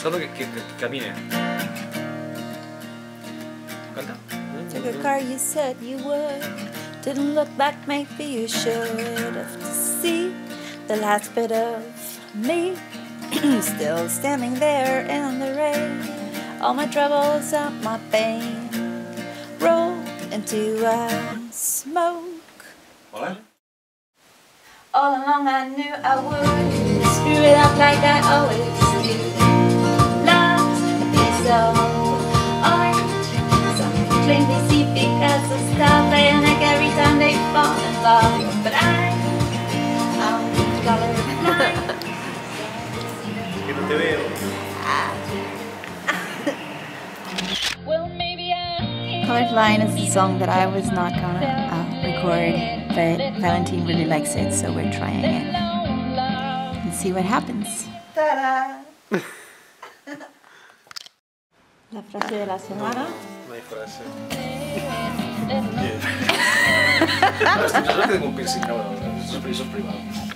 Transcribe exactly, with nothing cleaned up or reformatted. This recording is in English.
buscando que, que, que camine. Canta. Took a car, you said you would. Didn't look back, maybe you should have to see the last bit of me. Still standing there in the rain. All my troubles and my pain roll into a smoke. Hola. All along I knew I would screw it up like I always do. Love's a piece of art. Some claim they see because of stuff they like every time they fall in love. But I, I'm colorblind. Que no te veo. Well, maybe I. Colorblind is a song that I was not gonna uh, record, but Valentine really likes it, so we're trying it. Let's see what happens. Ta-da! La frase de la semana. No hay frase. No, esto no tengo un piercing ahora, eso es privado.